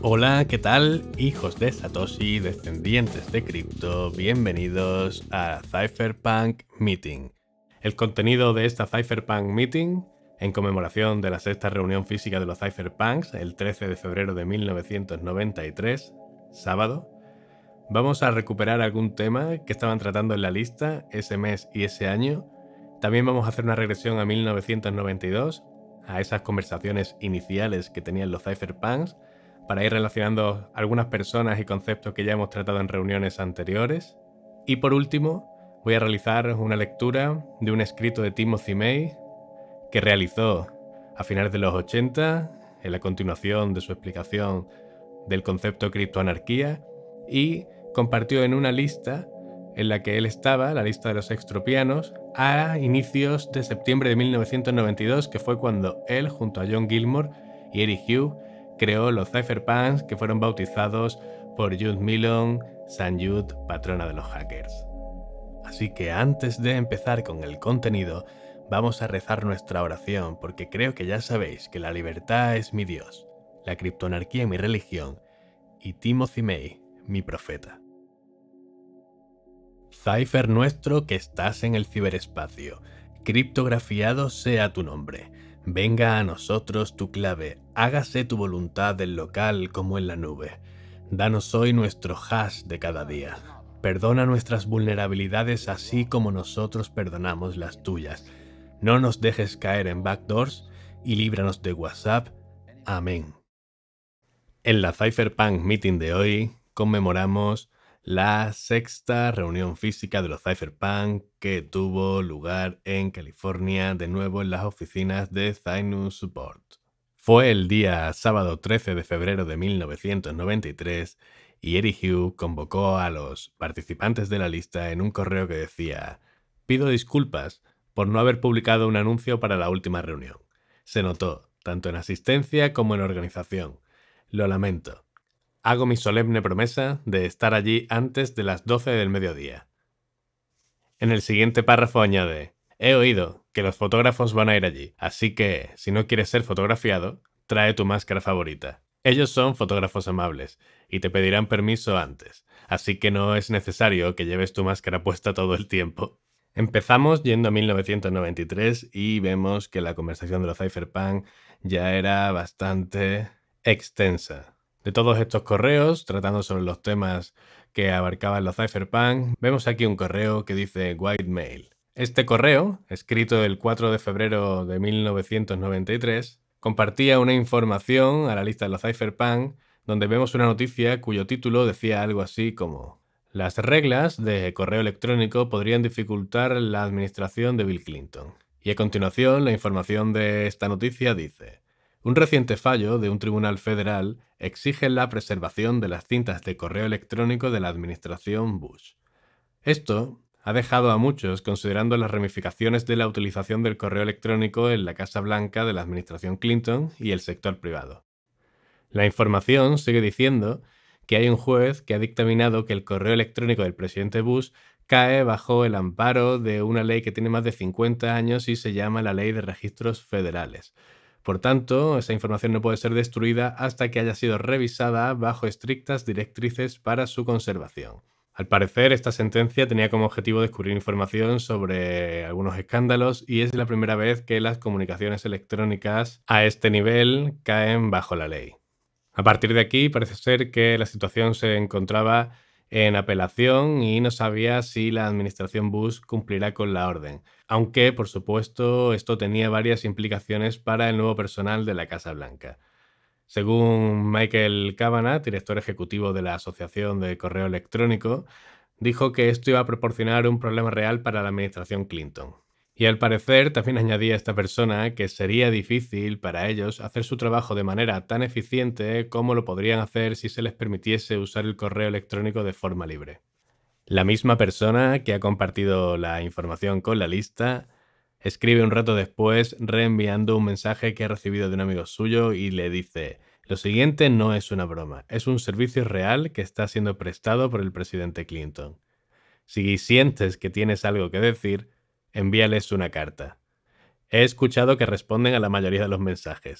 Hola, ¿qué tal? Hijos de Satoshi, descendientes de cripto, bienvenidos a Cypherpunk Meeting. El contenido de esta Cypherpunk Meeting, en conmemoración de la sexta reunión física de los Cypherpunks, el 13 de febrero de 1993, sábado, vamos a recuperar algún tema que estaban tratando en la lista ese mes y ese año. También vamos a hacer una regresión a 1992, a esas conversaciones iniciales que tenían los Cypherpunks, para ir relacionando algunas personas y conceptos que ya hemos tratado en reuniones anteriores. Y por último, voy a realizar una lectura de un escrito de Timothy May que realizó a finales de los 80, en la continuación de su explicación del concepto criptoanarquía, y compartió en una lista en la que él estaba, la lista de los extropianos, a inicios de septiembre de 1992, que fue cuando él, junto a John Gilmore y Eric Hugh, creó los Cypherpunks, que fueron bautizados por Jude Milon, San Jude, patrona de los hackers. Así que antes de empezar con el contenido, vamos a rezar nuestra oración, porque creo que ya sabéis que la libertad es mi Dios, la criptoanarquía mi religión, y Timothy May, mi profeta. Cypher nuestro que estás en el ciberespacio, criptografiado sea tu nombre. Venga a nosotros tu clave, hágase tu voluntad en local como en la nube. Danos hoy nuestro hash de cada día. Perdona nuestras vulnerabilidades así como nosotros perdonamos las tuyas. No nos dejes caer en backdoors y líbranos de WhatsApp. Amén. En la Cypherpunk Meeting de hoy conmemoramos la sexta reunión física de los Cypherpunk que tuvo lugar en California, de nuevo en las oficinas de Zynus Support. Fue el día sábado 13 de febrero de 1993 y Eric Hugh convocó a los participantes de la lista en un correo que decía: pido disculpas por no haber publicado un anuncio para la última reunión. Se notó, tanto en asistencia como en organización. Lo lamento. Hago mi solemne promesa de estar allí antes de las 12 del mediodía. En el siguiente párrafo añade: he oído que los fotógrafos van a ir allí, así que, si no quieres ser fotografiado, trae tu máscara favorita. Ellos son fotógrafos amables, y te pedirán permiso antes, así que no es necesario que lleves tu máscara puesta todo el tiempo. Empezamos yendo a 1993 y vemos que la conversación de los Cypherpunk ya era bastante extensa. De todos estos correos, tratando sobre los temas que abarcaban los Cypherpunk, vemos aquí un correo que dice White Mail. Este correo, escrito el 4 de febrero de 1993, compartía una información a la lista de los Cypherpunk, donde vemos una noticia cuyo título decía algo así como: las reglas de correo electrónico podrían dificultar la administración de Bill Clinton. Y a continuación, la información de esta noticia dice: un reciente fallo de un tribunal federal exige la preservación de las cintas de correo electrónico de la administración Bush. Esto ha dejado a muchos considerando las ramificaciones de la utilización del correo electrónico en la Casa Blanca de la administración Clinton y el sector privado. La información sigue diciendo que hay un juez que ha dictaminado que el correo electrónico del presidente Bush cae bajo el amparo de una ley que tiene más de 50 años y se llama la Ley de Registros Federales. Por tanto, esa información no puede ser destruida hasta que haya sido revisada bajo estrictas directrices para su conservación. Al parecer, esta sentencia tenía como objetivo descubrir información sobre algunos escándalos y es la primera vez que las comunicaciones electrónicas a este nivel caen bajo la ley. A partir de aquí, parece ser que la situación se encontraba en apelación y no sabía si la administración Bush cumplirá con la orden, aunque, por supuesto, esto tenía varias implicaciones para el nuevo personal de la Casa Blanca. Según Michael Cavanagh, director ejecutivo de la Asociación de Correo Electrónico, dijo que esto iba a proporcionar un problema real para la administración Clinton. Y al parecer también añadía esta persona que sería difícil para ellos hacer su trabajo de manera tan eficiente como lo podrían hacer si se les permitiese usar el correo electrónico de forma libre. La misma persona que ha compartido la información con la lista escribe un rato después reenviando un mensaje que ha recibido de un amigo suyo y le dice: lo siguiente no es una broma, es un servicio real que está siendo prestado por el presidente Clinton. Si sientes que tienes algo que decir, envíales una carta. He escuchado que responden a la mayoría de los mensajes.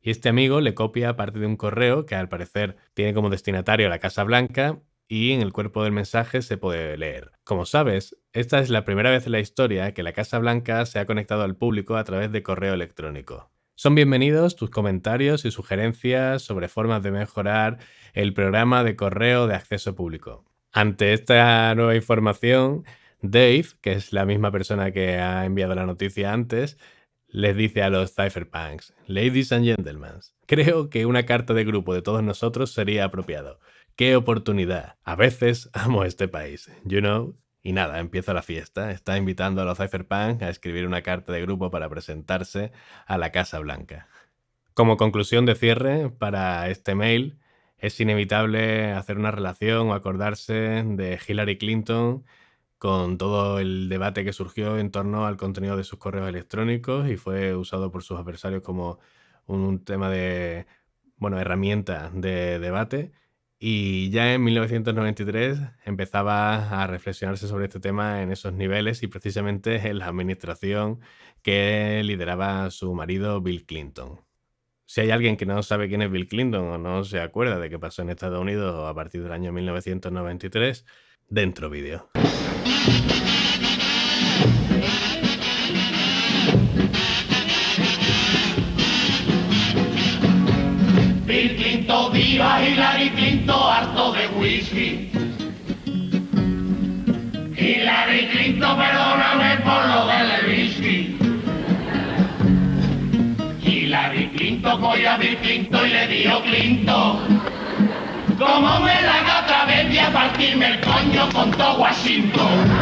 Y este amigo le copia parte de un correo que al parecer tiene como destinatario a la Casa Blanca y en el cuerpo del mensaje se puede leer: como sabes, esta es la primera vez en la historia que la Casa Blanca se ha conectado al público a través de correo electrónico. Son bienvenidos tus comentarios y sugerencias sobre formas de mejorar el programa de correo de acceso público. Ante esta nueva información, Dave, que es la misma persona que ha enviado la noticia antes, les dice a los cypherpunks: Ladies and gentlemen, creo que una carta de grupo de todos nosotros sería apropiado. ¡Qué oportunidad! A veces amo este país, you know. Y nada, empieza la fiesta. Está invitando a los cypherpunks a escribir una carta de grupo para presentarse a la Casa Blanca. Como conclusión de cierre para este mail, es inevitable hacer una relación o acordarse de Hillary Clinton con todo el debate que surgió en torno al contenido de sus correos electrónicos y fue usado por sus adversarios como un tema de, herramienta de debate. Y ya en 1993 empezaba a reflexionarse sobre este tema en esos niveles y precisamente en la administración que lideraba su marido Bill Clinton. Si hay alguien que no sabe quién es Bill Clinton o no se acuerda de qué pasó en Estados Unidos a partir del año 1993, dentro vídeo. Bill Clinton, viva Hillary Clinton, harto de whisky. Hillary Clinton, perdóname por lo del whisky. Hillary Clinton cogió a Bill Clinton y le dio Clinton. Como me la haga otra vez, voy a partirme el coño con todo Washington.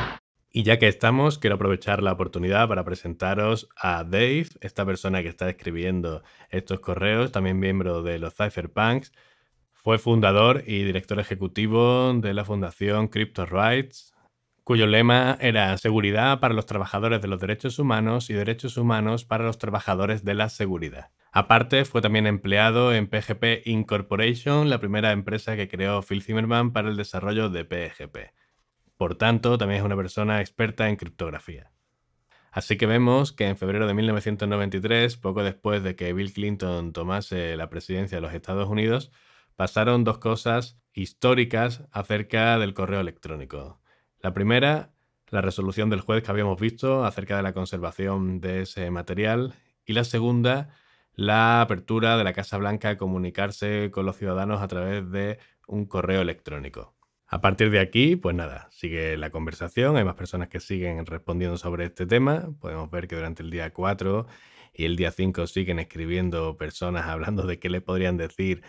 Y ya que estamos, quiero aprovechar la oportunidad para presentaros a Dave, esta persona que está escribiendo estos correos, también miembro de los cypherpunks. Fue fundador y director ejecutivo de la fundación Crypto Rights, cuyo lema era seguridad para los trabajadores de los derechos humanos y derechos humanos para los trabajadores de la seguridad. Aparte, fue también empleado en PGP Incorporation, la primera empresa que creó Phil Zimmermann para el desarrollo de PGP. Por tanto, también es una persona experta en criptografía. Así que vemos que en febrero de 1993, poco después de que Bill Clinton tomase la presidencia de los Estados Unidos, pasaron dos cosas históricas acerca del correo electrónico. La primera, la resolución del juez que habíamos visto acerca de la conservación de ese material. Y la segunda, la apertura de la Casa Blanca a comunicarse con los ciudadanos a través de un correo electrónico. A partir de aquí, pues nada, sigue la conversación, hay más personas que siguen respondiendo sobre este tema. Podemos ver que durante el día 4 y el día 5 siguen escribiendo personas hablando de qué le podrían decir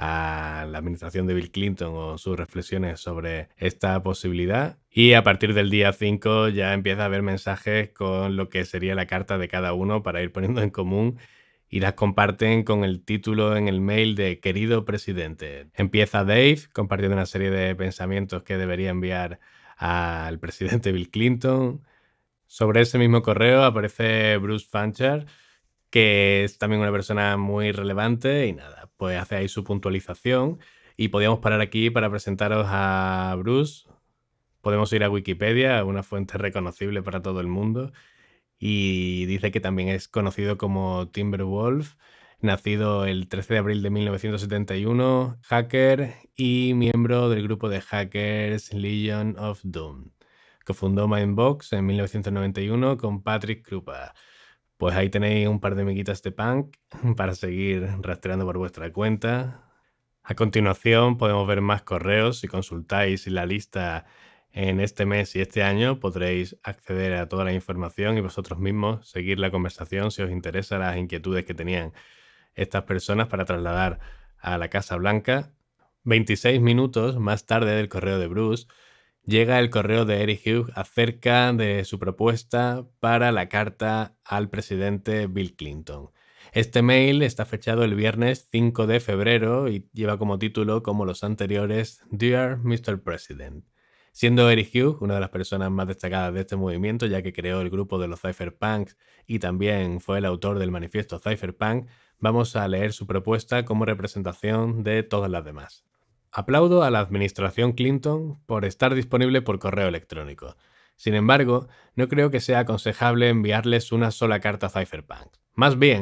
a la administración de Bill Clinton o sus reflexiones sobre esta posibilidad. Y a partir del día 5 ya empieza a haber mensajes con lo que sería la carta de cada uno para ir poniendo en común y las comparten con el título en el mail de querido presidente. Empieza Dave compartiendo una serie de pensamientos que debería enviar al presidente Bill Clinton. Sobre ese mismo correo aparece Bruce Fancher, que es también una persona muy relevante y nada, pues hace ahí su puntualización y podíamos parar aquí para presentaros a Bruce. Podemos ir a Wikipedia, una fuente reconocible para todo el mundo. Y dice que también es conocido como Timberwolf, nacido el 13 de abril de 1971, hacker y miembro del grupo de hackers Legion of Doom, que fundó Mindbox en 1991 con Patrick Krupa. Pues ahí tenéis un par de miguitas de punk para seguir rastreando por vuestra cuenta. A continuación podemos ver más correos. Si consultáis la lista en este mes y este año podréis acceder a toda la información y vosotros mismos seguir la conversación si os interesan las inquietudes que tenían estas personas para trasladar a la Casa Blanca. 26 minutos más tarde del correo de Bruce llega el correo de Eric Hughes acerca de su propuesta para la carta al presidente Bill Clinton. Este mail está fechado el viernes 5 de febrero y lleva como título, como los anteriores, Dear Mr. President. Siendo Eric Hughes una de las personas más destacadas de este movimiento, ya que creó el grupo de los cypherpunks y también fue el autor del manifiesto cypherpunk, vamos a leer su propuesta como representación de todas las demás. Aplaudo a la administración Clinton por estar disponible por correo electrónico. Sin embargo, no creo que sea aconsejable enviarles una sola carta cypherpunk. Más bien,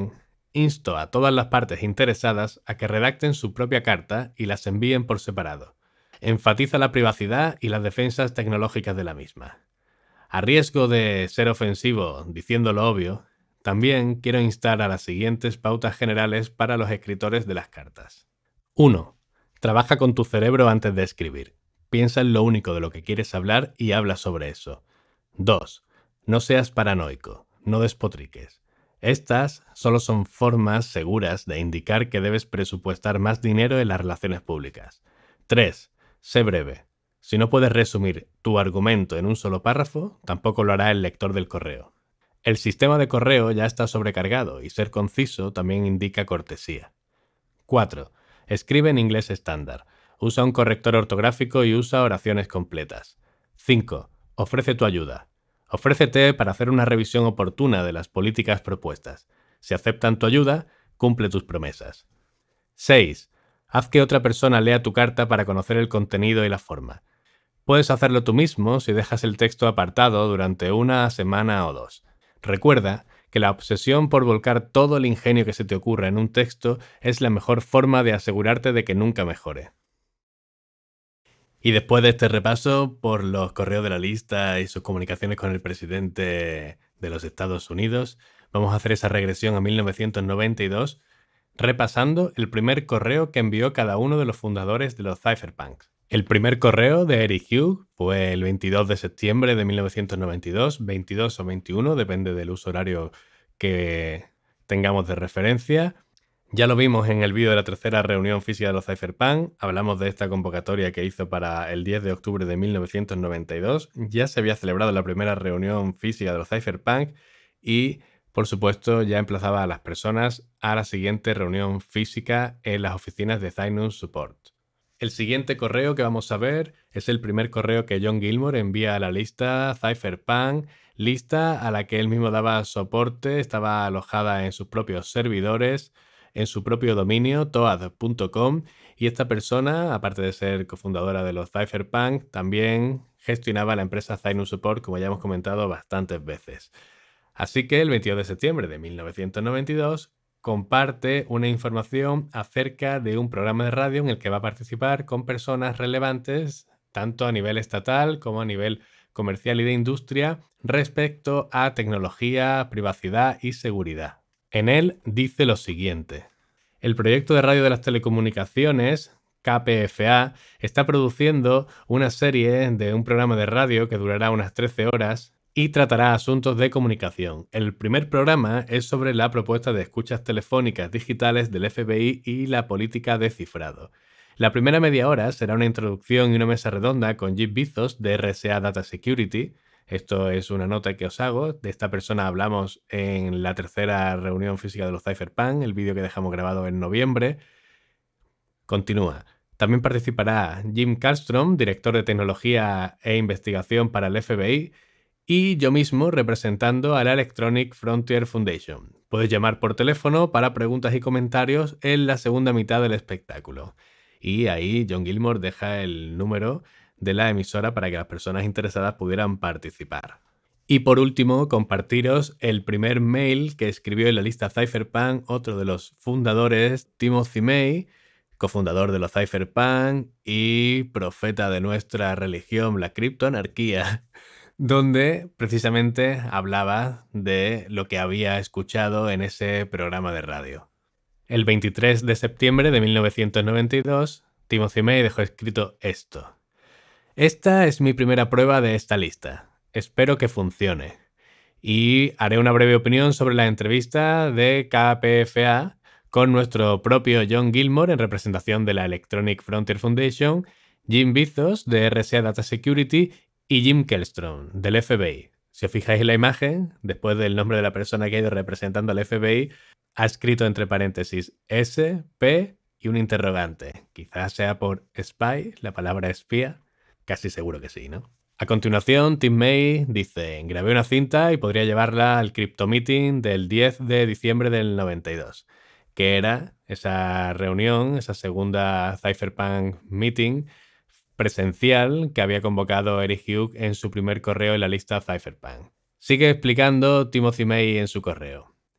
Insto a todas las partes interesadas a que redacten su propia carta y las envíen por separado. Enfatiza la privacidad y las defensas tecnológicas de la misma. A riesgo de ser ofensivo diciendo lo obvio, también quiero instar a las siguientes pautas generales para los escritores de las cartas. 1. Trabaja con tu cerebro antes de escribir. Piensa en lo único de lo que quieres hablar y habla sobre eso. 2. No seas paranoico, no despotriques. Estas solo son formas seguras de indicar que debes presupuestar más dinero en las relaciones públicas. 3. Sé breve. Si no puedes resumir tu argumento en un solo párrafo, tampoco lo hará el lector del correo. El sistema de correo ya está sobrecargado y ser conciso también indica cortesía. 4. Escribe en inglés estándar. Usa un corrector ortográfico y usa oraciones completas. 5. Ofrece tu ayuda. Ofrécete para hacer una revisión oportuna de las políticas propuestas. Si aceptan tu ayuda, cumple tus promesas. 6. Haz que otra persona lea tu carta para conocer el contenido y la forma. Puedes hacerlo tú mismo si dejas el texto apartado durante una semana o 2. Recuerda que la obsesión por volcar todo el ingenio que se te ocurra en un texto es la mejor forma de asegurarte de que nunca mejore. Y después de este repaso por los correos de la lista y sus comunicaciones con el presidente de los Estados Unidos, vamos a hacer esa regresión a 1992, repasando el primer correo que envió cada uno de los fundadores de los cypherpunks. El primer correo de Eric Hughes fue el 22 de septiembre de 1992, 22 o 21, depende del uso horario que tengamos de referencia. Ya lo vimos en el vídeo de la tercera reunión física de los cypherpunks, hablamos de esta convocatoria que hizo para el 10 de octubre de 1992, ya se había celebrado la primera reunión física de los cypherpunks y, por supuesto, ya emplazaba a las personas a la siguiente reunión física en las oficinas de Cynus Support. El siguiente correo que vamos a ver es el primer correo que John Gilmore envía a la lista Cypherpunk, lista a la que él mismo daba soporte, estaba alojada en sus propios servidores, en su propio dominio, toad.com, y esta persona, aparte de ser cofundadora de los Cypherpunk, también gestionaba la empresa Cynus Support, como ya hemos comentado bastantes veces. Así que el 22 de septiembre de 1992 comparte una información acerca de un programa de radio en el que va a participar con personas relevantes, tanto a nivel estatal como a nivel comercial y de industria, respecto a tecnología, privacidad y seguridad. En él dice lo siguiente: el proyecto de radio de las telecomunicaciones, KPFA, está produciendo una serie de un programa de radio que durará unas 13 horas y tratará asuntos de comunicación. El primer programa es sobre la propuesta de escuchas telefónicas digitales del FBI y la política de cifrado. La primera media hora será una introducción y una mesa redonda con Jim Bezos de RSA Data Security. Esto es una nota que os hago. De esta persona hablamos en la tercera reunión física de los Cypherpunk, el vídeo que dejamos grabado en noviembre. Continúa. También participará Jim Karlstrom, director de tecnología e investigación para el FBI, y yo mismo representando a la Electronic Frontier Foundation. Puedes llamar por teléfono para preguntas y comentarios en la segunda mitad del espectáculo. Y ahí John Gilmore deja el número de la emisora para que las personas interesadas pudieran participar. Y por último, compartiros el primer mail que escribió en la lista Cypherpunk otro de los fundadores, Timothy May, cofundador de los Cypherpunk y profeta de nuestra religión, la criptoanarquía, donde precisamente hablaba de lo que había escuchado en ese programa de radio. El 23 de septiembre de 1992, Timothy May dejó escrito esto: esta es mi primera prueba de esta lista. Espero que funcione. Y haré una breve opinión sobre la entrevista de KPFA con nuestro propio John Gilmore en representación de la Electronic Frontier Foundation, Jim Bezos de RSA Data Security y Jim Karlstrom del FBI. Si os fijáis en la imagen, después del nombre de la persona que ha ido representando al FBI, ha escrito entre paréntesis S, P y un interrogante. Quizás sea por spy, la palabra espía. Casi seguro que sí, ¿no? A continuación, Tim May dice: grabé una cinta y podría llevarla al Crypto Meeting del 10 de diciembre del 92, que era esa reunión, esa segunda Cypherpunk Meeting presencial que había convocado Eric Hughes en su primer correo en la lista Cypherpunk. Sigue explicando Timothy May en su correo: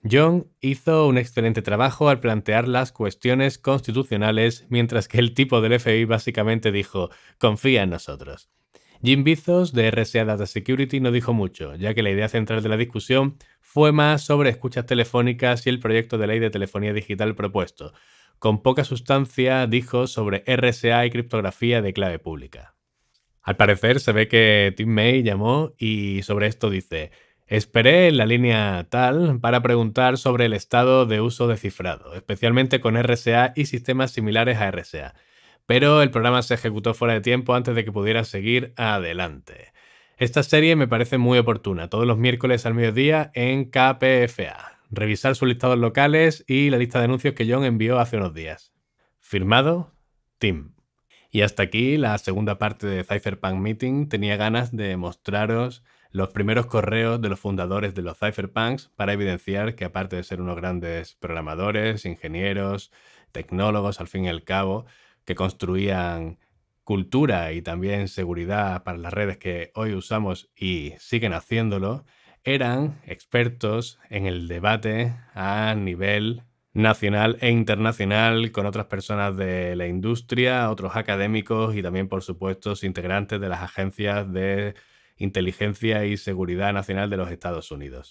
John hizo un excelente trabajo al plantear las cuestiones constitucionales, mientras que el tipo del FBI básicamente dijo, confía en nosotros. Jim Bezos, de RSA Data Security, no dijo mucho, ya que la idea central de la discusión fue más sobre escuchas telefónicas y el proyecto de ley de telefonía digital propuesto. Con poca sustancia dijo sobre RSA y criptografía de clave pública. Al parecer se ve que Tim May llamó y sobre esto dice: esperé en la línea tal para preguntar sobre el estado de uso de cifrado, especialmente con RSA y sistemas similares a RSA. Pero el programa se ejecutó fuera de tiempo antes de que pudiera seguir adelante. Esta serie me parece muy oportuna, todos los miércoles al mediodía en KPFA. Revisar sus listados locales y la lista de anuncios que John envió hace unos días. Firmado, Tim. Y hasta aquí la segunda parte de Cypherpunk Meeting. Tenía ganas de mostraros los primeros correos de los fundadores de los Cypherpunks para evidenciar que, aparte de ser unos grandes programadores, ingenieros, tecnólogos, al fin y al cabo, que construían cultura y también seguridad para las redes que hoy usamos y siguen haciéndolo, eran expertos en el debate a nivel nacional e internacional con otras personas de la industria, otros académicos y también, por supuesto, integrantes de las agencias de inteligencia y seguridad nacional de los Estados Unidos.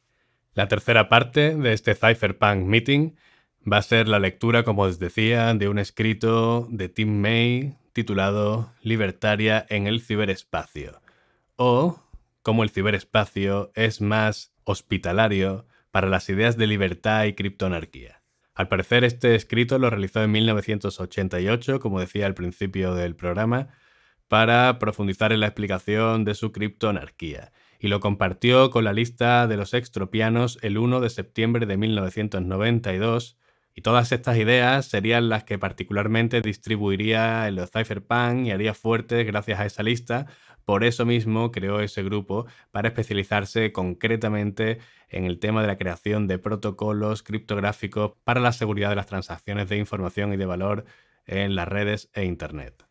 La tercera parte de este Cypherpunk Meeting va a ser la lectura, como os decía, de un escrito de Tim May titulado Libertaria en el ciberespacio, o cómo el ciberespacio es más hospitalario para las ideas de libertad y criptoanarquía. Al parecer, este escrito lo realizó en 1988, como decía al principio del programa, para profundizar en la explicación de su criptoanarquía, y lo compartió con la lista de los extropianos el 1 de septiembre de 1992, y todas estas ideas serían las que particularmente distribuiría en los Cypherpunk y haría fuertes gracias a esa lista. Por eso mismo creó ese grupo para especializarse concretamente en el tema de la creación de protocolos criptográficos para la seguridad de las transacciones de información y de valor en las redes e Internet.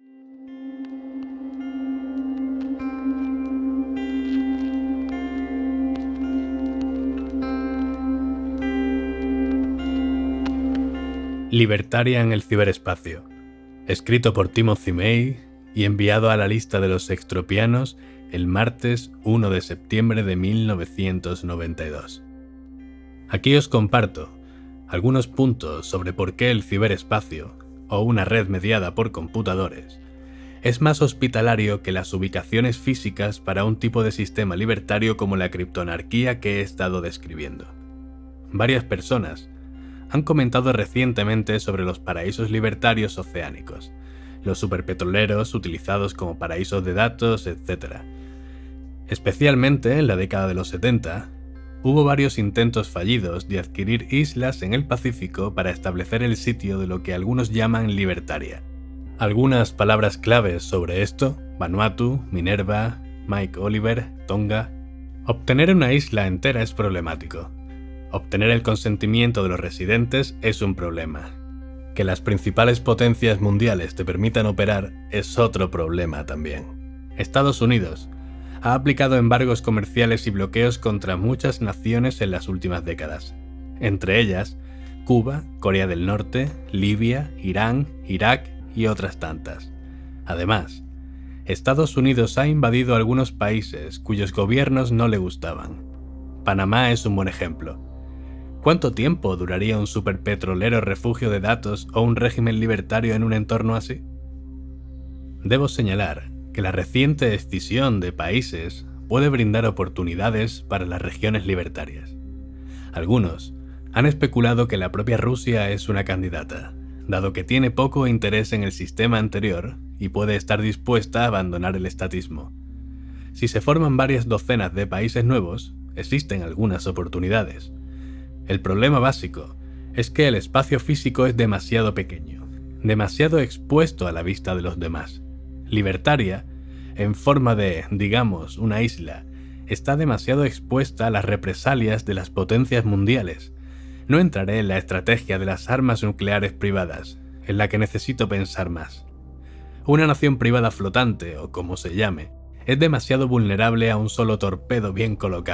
Libertaria en el ciberespacio, escrito por Timothy May y enviado a la lista de los extropianos el martes 1 de septiembre de 1992. Aquí os comparto algunos puntos sobre por qué el ciberespacio, o una red mediada por computadores, es más hospitalario que las ubicaciones físicas para un tipo de sistema libertario como la criptoanarquía que he estado describiendo. Varias personas han comentado recientemente sobre los paraísos libertarios oceánicos, los superpetroleros utilizados como paraísos de datos, etc. Especialmente en la década de los 70, hubo varios intentos fallidos de adquirir islas en el Pacífico para establecer el sitio de lo que algunos llaman libertaria. Algunas palabras claves sobre esto: Vanuatu, Minerva, Mike Oliver, Tonga. Obtener una isla entera es problemático. Obtener el consentimiento de los residentes es un problema. Que las principales potencias mundiales te permitan operar es otro problema también. Estados Unidos ha aplicado embargos comerciales y bloqueos contra muchas naciones en las últimas décadas. Entre ellas, Cuba, Corea del Norte, Libia, Irán, Irak y otras tantas. Además, Estados Unidos ha invadido algunos países cuyos gobiernos no le gustaban. Panamá es un buen ejemplo. ¿Cuánto tiempo duraría un superpetrolero refugio de datos o un régimen libertario en un entorno así? Debo señalar que la reciente escisión de países puede brindar oportunidades para las regiones libertarias. Algunos han especulado que la propia Rusia es una candidata, dado que tiene poco interés en el sistema anterior y puede estar dispuesta a abandonar el estatismo. Si se forman varias docenas de países nuevos, existen algunas oportunidades. El problema básico es que el espacio físico es demasiado pequeño, demasiado expuesto a la vista de los demás. Libertaria, en forma de, digamos, una isla, está demasiado expuesta a las represalias de las potencias mundiales. No entraré en la estrategia de las armas nucleares privadas, en la que necesito pensar más. Una nación privada flotante, o como se llame, es demasiado vulnerable a un solo torpedo bien colocado.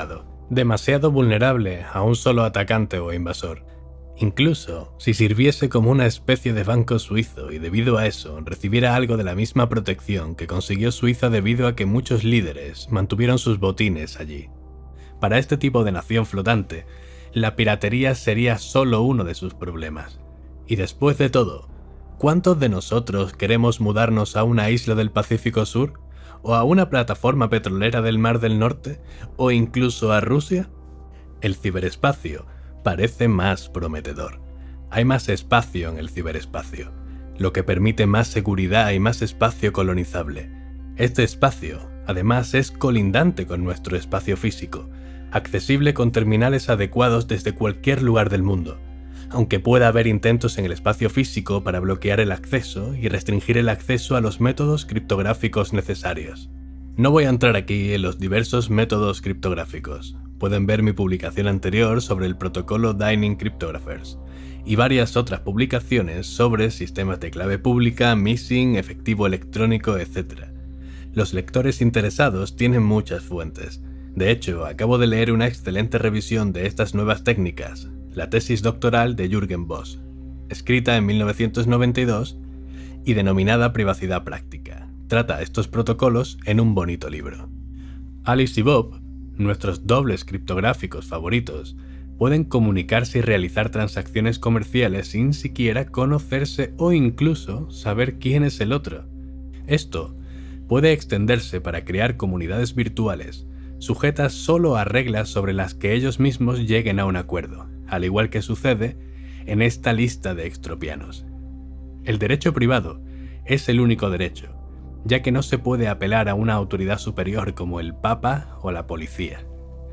demasiado vulnerable a un solo atacante o invasor. Incluso si sirviese como una especie de banco suizo y debido a eso recibiera algo de la misma protección que consiguió Suiza debido a que muchos líderes mantuvieron sus botines allí. Para este tipo de nación flotante, la piratería sería solo uno de sus problemas. Y después de todo, ¿cuántos de nosotros queremos mudarnos a una isla del Pacífico Sur? ¿O a una plataforma petrolera del Mar del Norte? ¿O incluso a Rusia? El ciberespacio parece más prometedor. Hay más espacio en el ciberespacio, lo que permite más seguridad y más espacio colonizable. Este espacio, además, es colindante con nuestro espacio físico, accesible con terminales adecuados desde cualquier lugar del mundo, aunque pueda haber intentos en el espacio físico para bloquear el acceso y restringir el acceso a los métodos criptográficos necesarios. No voy a entrar aquí en los diversos métodos criptográficos. Pueden ver mi publicación anterior sobre el protocolo Dining Cryptographers y varias otras publicaciones sobre sistemas de clave pública, MISIN, efectivo electrónico, etc. Los lectores interesados tienen muchas fuentes. De hecho, acabo de leer una excelente revisión de estas nuevas técnicas, la tesis doctoral de Jürgen Bosch, escrita en 1992 y denominada Privacidad Práctica. Trata estos protocolos en un bonito libro. Alice y Bob, nuestros dobles criptográficos favoritos, pueden comunicarse y realizar transacciones comerciales sin siquiera conocerse o incluso saber quién es el otro. Esto puede extenderse para crear comunidades virtuales, sujetas solo a reglas sobre las que ellos mismos lleguen a un acuerdo, al igual que sucede en esta lista de extropianos. El derecho privado es el único derecho, ya que no se puede apelar a una autoridad superior como el Papa o la policía.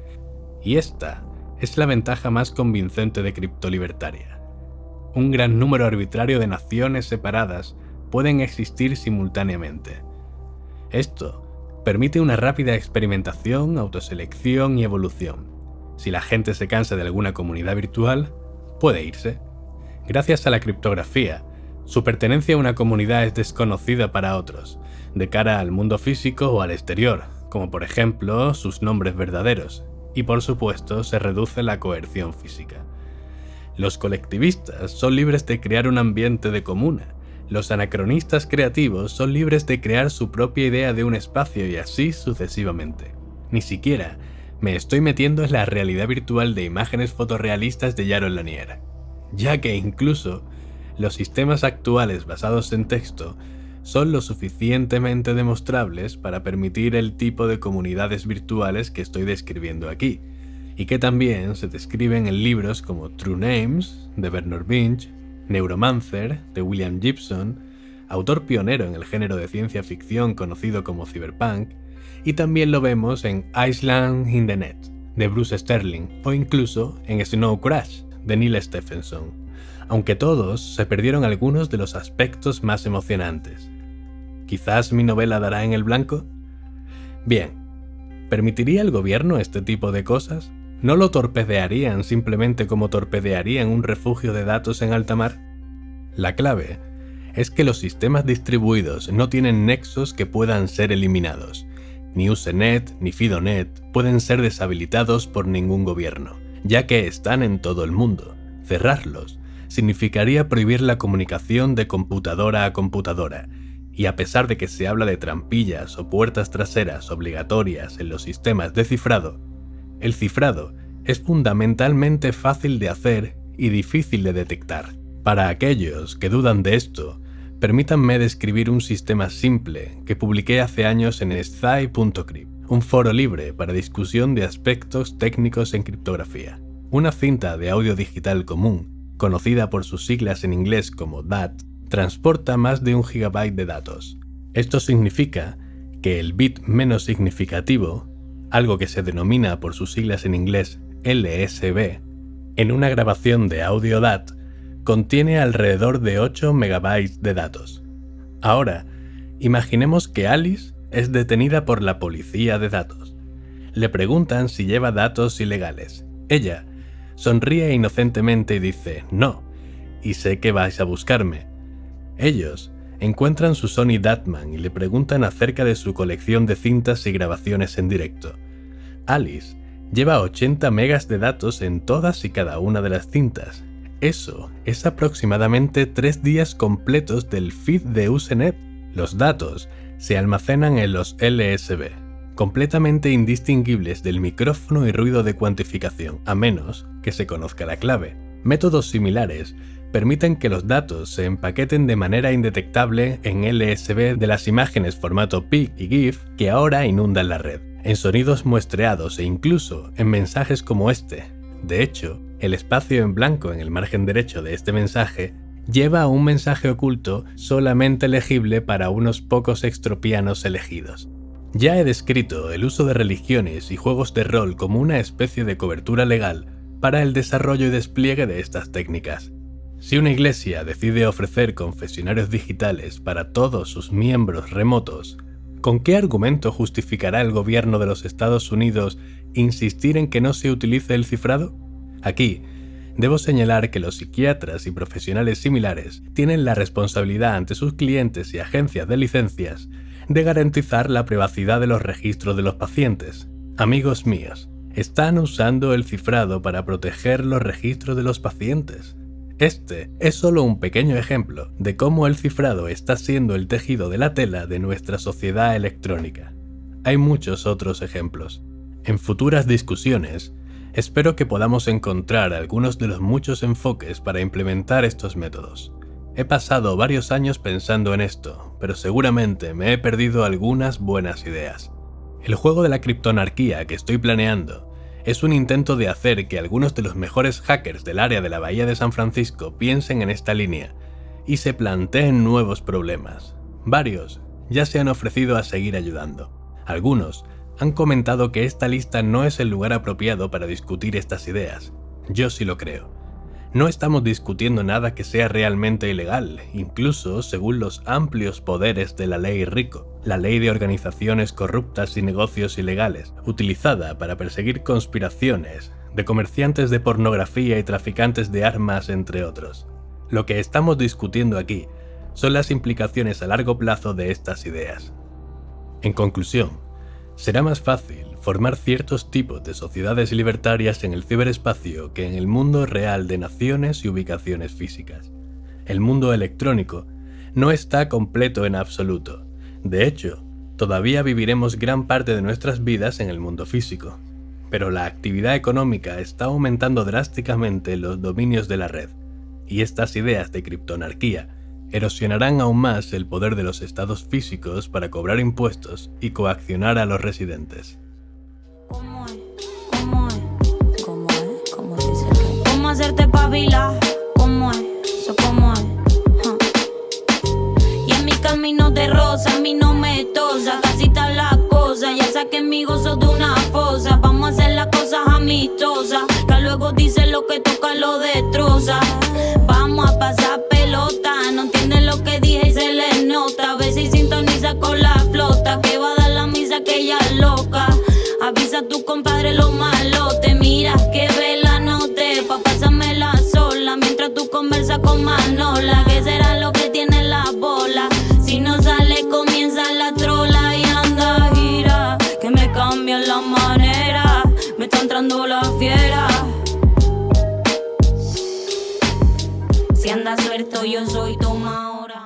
Y esta es la ventaja más convincente de criptolibertaria. Un gran número arbitrario de naciones separadas pueden existir simultáneamente. Esto permite una rápida experimentación, autoselección y evolución. Si la gente se cansa de alguna comunidad virtual, puede irse. Gracias a la criptografía, su pertenencia a una comunidad es desconocida para otros, de cara al mundo físico o al exterior, como por ejemplo sus nombres verdaderos, y por supuesto se reduce la coerción física. Los colectivistas son libres de crear un ambiente de comuna, los anacronistas creativos son libres de crear su propia idea de un espacio y así sucesivamente. Ni siquiera me estoy metiendo en la realidad virtual de imágenes fotorrealistas de Jaron Lanier, ya que incluso los sistemas actuales basados en texto son lo suficientemente demostrables para permitir el tipo de comunidades virtuales que estoy describiendo aquí, y que también se describen en libros como True Names, de Bernard Winch, Neuromancer, de William Gibson, autor pionero en el género de ciencia ficción conocido como cyberpunk, y también lo vemos en Island in the Net, de Bruce Sterling, o incluso en Snow Crash, de Neil Stephenson, aunque todos se perdieron algunos de los aspectos más emocionantes. ¿Quizás mi novela dará en el blanco? Bien, ¿permitiría el gobierno este tipo de cosas? ¿No lo torpedearían simplemente como torpedearían un refugio de datos en alta mar? La clave es que los sistemas distribuidos no tienen nexos que puedan ser eliminados. Ni Usenet ni Fidonet pueden ser deshabilitados por ningún gobierno, ya que están en todo el mundo. Cerrarlos significaría prohibir la comunicación de computadora a computadora, y a pesar de que se habla de trampillas o puertas traseras obligatorias en los sistemas de cifrado, el cifrado es fundamentalmente fácil de hacer y difícil de detectar. Para aquellos que dudan de esto, permítanme describir un sistema simple que publiqué hace años en Sci.crypt, un foro libre para discusión de aspectos técnicos en criptografía. Una cinta de audio digital común, conocida por sus siglas en inglés como DAT, transporta más de 1 GB de datos. Esto significa que el bit menos significativo, algo que se denomina por sus siglas en inglés LSB, en una grabación de audio DAT, contiene alrededor de 8 MB de datos. Ahora, imaginemos que Alice es detenida por la policía de datos. Le preguntan si lleva datos ilegales. Ella sonríe inocentemente y dice «No, y sé que vais a buscarme». Ellos encuentran su Sony Datman y le preguntan acerca de su colección de cintas y grabaciones en directo. Alice Lleva 80 megas de datos en todas y cada una de las cintas. Eso es aproximadamente 3 días completos del feed de Usenet. Los datos se almacenan en los LSB, completamente indistinguibles del micrófono y ruido de cuantificación, a menos que se conozca la clave. Métodos similares permiten que los datos se empaqueten de manera indetectable en LSB de las imágenes formato PIC y GIF que ahora inundan la red, en sonidos muestreados e incluso en mensajes como este. De hecho, el espacio en blanco en el margen derecho de este mensaje lleva un mensaje oculto solamente legible para unos pocos extropianos elegidos. Ya he descrito el uso de religiones y juegos de rol como una especie de cobertura legal para el desarrollo y despliegue de estas técnicas. Si una iglesia decide ofrecer confesionarios digitales para todos sus miembros remotos, ¿con qué argumento justificará el gobierno de los Estados Unidos insistir en que no se utilice el cifrado? Aquí, debo señalar que los psiquiatras y profesionales similares tienen la responsabilidad ante sus clientes y agencias de licencias de garantizar la privacidad de los registros de los pacientes. Amigos míos, están usando el cifrado para proteger los registros de los pacientes. Este es solo un pequeño ejemplo de cómo el cifrado está siendo el tejido de la tela de nuestra sociedad electrónica. Hay muchos otros ejemplos. En futuras discusiones, espero que podamos encontrar algunos de los muchos enfoques para implementar estos métodos. He pasado varios años pensando en esto, pero seguramente me he perdido algunas buenas ideas. El juego de la criptonarquía que estoy planeando es un intento de hacer que algunos de los mejores hackers del área de la Bahía de San Francisco piensen en esta línea y se planteen nuevos problemas. Varios ya se han ofrecido a seguir ayudando. Algunos han comentado que esta lista no es el lugar apropiado para discutir estas ideas. Yo sí lo creo. No estamos discutiendo nada que sea realmente ilegal, incluso según los amplios poderes de la ley RICO, la ley de organizaciones corruptas y negocios ilegales, utilizada para perseguir conspiraciones de comerciantes de pornografía y traficantes de armas, entre otros. Lo que estamos discutiendo aquí son las implicaciones a largo plazo de estas ideas. En conclusión, será más fácil formar ciertos tipos de sociedades libertarias en el ciberespacio que en el mundo real de naciones y ubicaciones físicas. El mundo electrónico no está completo en absoluto. De hecho, todavía viviremos gran parte de nuestras vidas en el mundo físico. Pero la actividad económica está aumentando drásticamente en los dominios de la red, y estas ideas de criptonarquía erosionarán aún más el poder de los estados físicos para cobrar impuestos y coaccionar a los residentes. ¿Cómo hacerte pabila? ¿Cómo es? ¿Eso cómo es? Y en mi camino de rosa, a mí no me tosa, casi está la cosa. Ya saqué mi gozo de una fosa. Vamos a hacer las cosas amistosas, que luego dice lo que toca lo destroza. Vamos a pasar pelota, no entienden lo que dije y se les nota. A ver si sintoniza con la flota, que va a dar la misa que ella es loca. Avisa a tu compadre lo malo, te miras que ve la noche, pa' pasármela sola, mientras tú conversas con Manola, que será lo que tiene la bola. Si no sale comienza la trola y anda gira, que me cambia la manera, me está entrando la fiera. Si andas suelto yo soy toma ahora.